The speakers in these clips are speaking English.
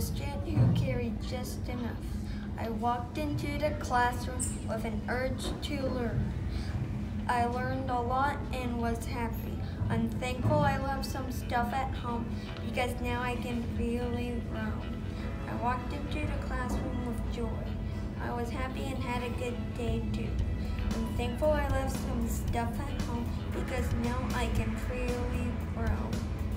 the student who carried just enough. I walked into the classroom with an urge to learn. I learned a lot and was happy. I'm thankful I left some stuff at home because now I can freely roam. I walked into the classroom with joy. I was happy and had a good day too. I'm thankful I left some stuff at home because now I can freely roam.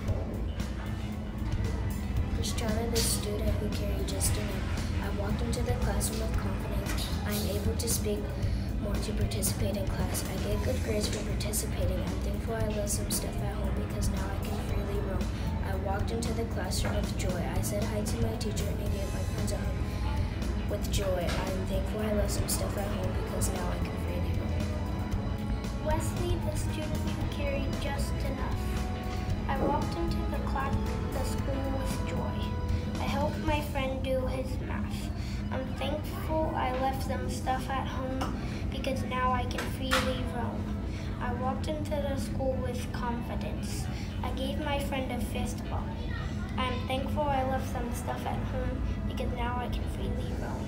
Christiana, the student who carried just enough. I walked into the classroom with confidence. I am able to speak more to participate in class. I get good grades for participating. I'm thankful I left some stuff at home because now I can freely roam. I walked into the classroom with joy. I said hi to my teacher and gave my friends a hug with joy. I am thankful I left some stuff at home because now I can freely roam. Wesley, the student who carried just enough. I walked into the school with joy. I helped my friend do his math. I'm thankful I left some stuff at home because now I can freely roam. I walked into the school with confidence. I gave my friend a fist bump. I'm thankful I left some stuff at home because now I can freely roam.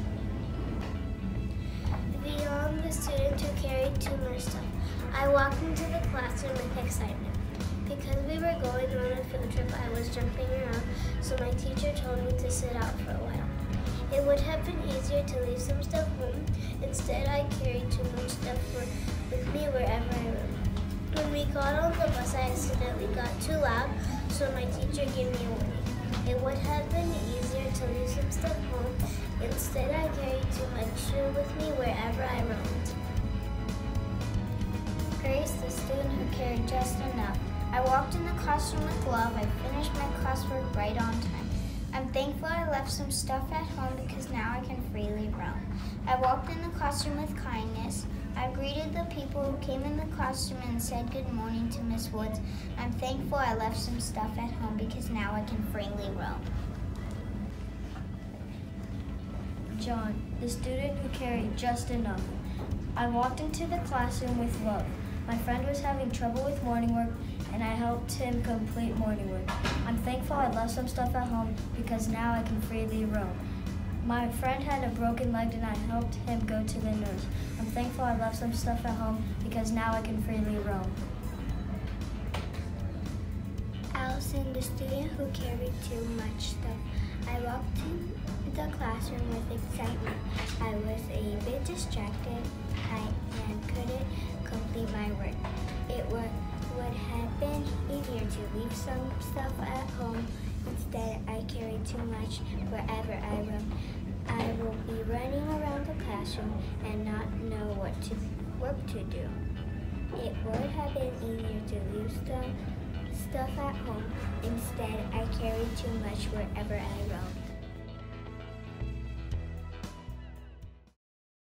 Beyond the student who carried too much stuff, I walked into the classroom with excitement. Because we were going on a field trip, I was jumping around, so my teacher told me to sit out for a while. It would have been easier to leave some stuff home. Instead, I carried too much stuff with me wherever I went. When we got on the bus, I accidentally got too loud, so my teacher gave me a warning. It would have been easier to leave some stuff home. Instead, I carried too much with me wherever I roamed. Grace, the student who carried just enough. I walked in the classroom with love. I finished my classwork right on time. I'm thankful I left some stuff at home because now I can freely roam. I walked in the classroom with kindness. I greeted the people who came in the classroom and said good morning to Miss Woods. I'm thankful I left some stuff at home because now I can freely roam. John, the student who carried just enough. I walked into the classroom with love. My friend was having trouble with morning work, and I helped him complete morning work. I'm thankful I left some stuff at home because now I can freely roam. My friend had a broken leg and I helped him go to the nurse. I'm thankful I left some stuff at home because now I can freely roam. Allison, the student who carried too much stuff. I walked in the classroom with excitement. I was a bit distracted and couldn't complete my work. It would have been easier to leave some stuff at home. Instead, I carried too much wherever I roam. I will be running around the classroom and not know what work to do. It would have been easier to leave stuff at home. Instead, I carried too much wherever I roam.